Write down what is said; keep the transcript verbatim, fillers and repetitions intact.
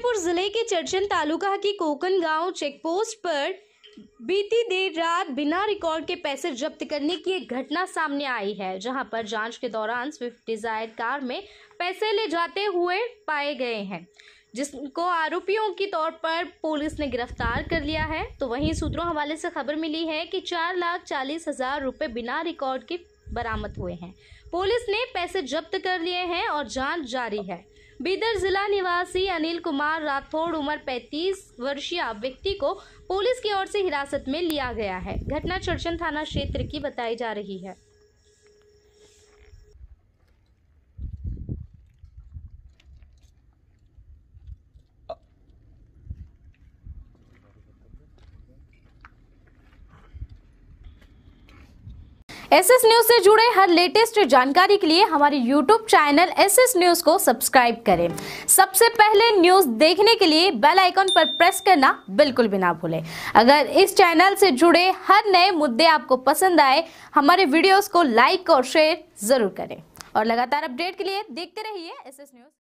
जौनपुर जिले के चरचन तालुका की कोकन गांव चेकपोस्ट पर बीती देर रात बिना रिकॉर्ड के पैसे जब्त करने की एक घटना सामने आई है, जहां पर जांच के दौरान स्विफ्ट डिजायर कार में पैसे ले जाते हुए पाए गए हैं, जिसको आरोपियों के तौर पर पुलिस ने गिरफ्तार कर लिया है। तो वहीं सूत्रों हवाले से खबर मिली है कि चार लाख चालीस हजार रुपए बिना रिकॉर्ड के बरामद हुए हैं। पुलिस ने पैसे जब्त कर लिए हैं और जांच जारी है। बीदर जिला निवासी अनिल कुमार राठौड़ उम्र पैंतीस वर्षीय व्यक्ति को पुलिस की ओर से हिरासत में लिया गया है। घटना चरचन थाना क्षेत्र की बताई जा रही है। एसएस न्यूज से जुड़े हर लेटेस्ट जानकारी के लिए हमारे यूट्यूब चैनल एसएस न्यूज को सब्सक्राइब करें। सबसे पहले न्यूज देखने के लिए बेल आइकन पर प्रेस करना बिल्कुल भी ना भूलें। अगर इस चैनल से जुड़े हर नए मुद्दे आपको पसंद आए, हमारे वीडियोस को लाइक और शेयर जरूर करें और लगातार अपडेट के लिए देखते रहिए एसएस न्यूज।